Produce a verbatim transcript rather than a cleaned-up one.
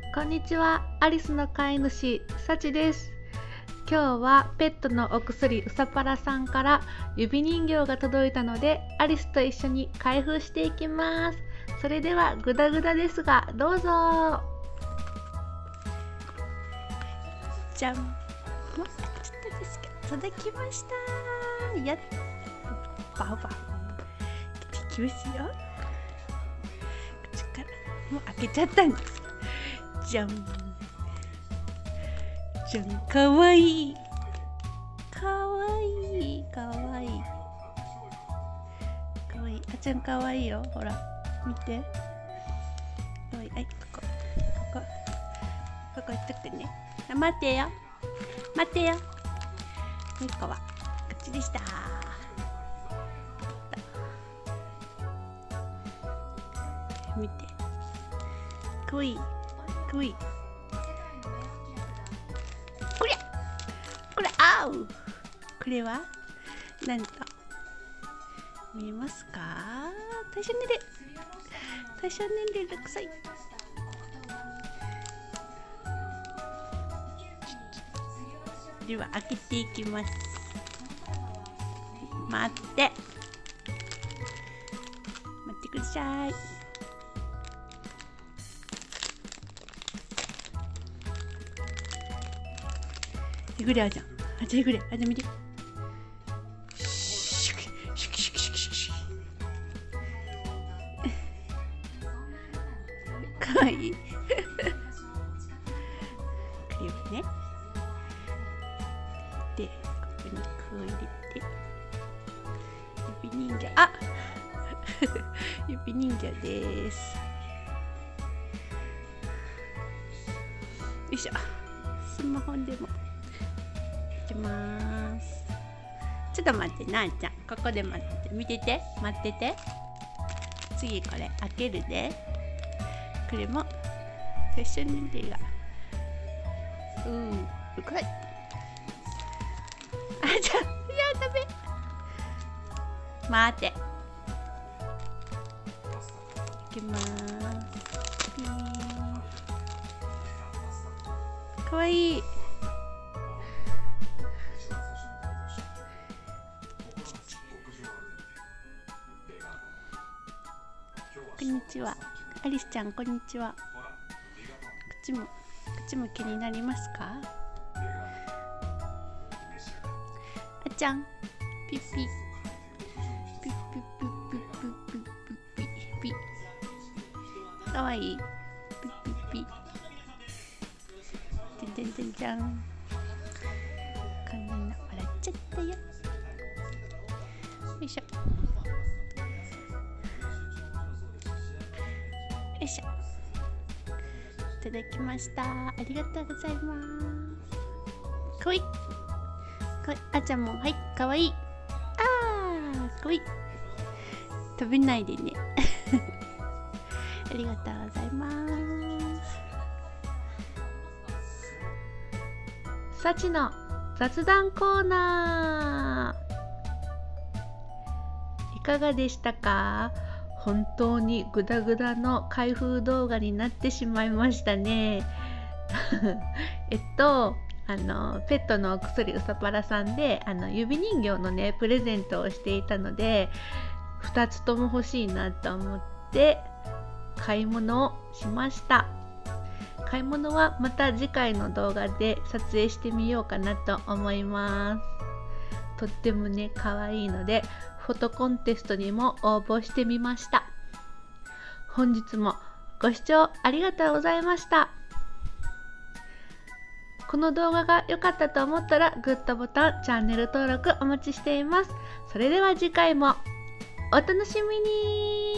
こんにちは、アリスの飼い主、サチです。今日はペットのお薬うさぱらさんから指人形が届いたので、アリスと一緒に開封していきます。それではグダグダですが、どうぞ。 じゃん。もうちょっとですけど届きました。やっバウバウいきますよ。口からもう開けちゃったんです。じゃんじゃん。かわいいかわいいかわいいかわいい。あちゃんかわいいよ。ほら見て、かわいい。はい、ここここここ行っとくね。あ、待ってよ待ってよ。もう一個はこっちでした。見て、かわいいかわいい。これこれあうこれはなんと見えますか？対象年齢対象年齢ろくさい。では開けていきます。待って待ってください。手ぐれあじゃん。あ、手ぐれあじゃん、見て。シュキシュキシュキシュキシュキシュキ。かわいい。これをね。で、ここにこう入れて。指人形、あ指人形です。よいしょ。スマホでも。いきます。ちょっと待って、なあちゃん、ここで待ってて、見てて、待ってて。次これ開けるで。これもファッション年齢がうんうかい。あ、じゃあ、いやダメ。待って。いきます。かわいい。こんにちは。アリスちゃん、こんにちは。口も、口も気になりますか？あちゃん、ピッピ。ピッピッピッピッピッピッピッピッ。かわいい。ピッピッピッ。てんてんてんちゃん。こんなの笑っちゃったよ。よいしょ。よいしょ。いただきました。ありがとうございます。かわいい。かわいい。あちゃんも、はい、かわいい。あー、かわいい。飛べないでね。ありがとうございます。 サチの雑談コーナー。いかがでしたか？本当にグダグダの開封動画になってしまいましたね。えっとあのペットのお薬うさぱらさんであの指人形のねプレゼントをしていたので、ふたつとも欲しいなと思って買い物をしました。買い物はまた次回の動画で撮影してみようかなと思います。とってもね可愛いのでフォトコンテストにも応募してみました。本日もご視聴ありがとうございました。この動画が良かったと思ったらグッドボタン、チャンネル登録お待ちしています。それでは次回もお楽しみに。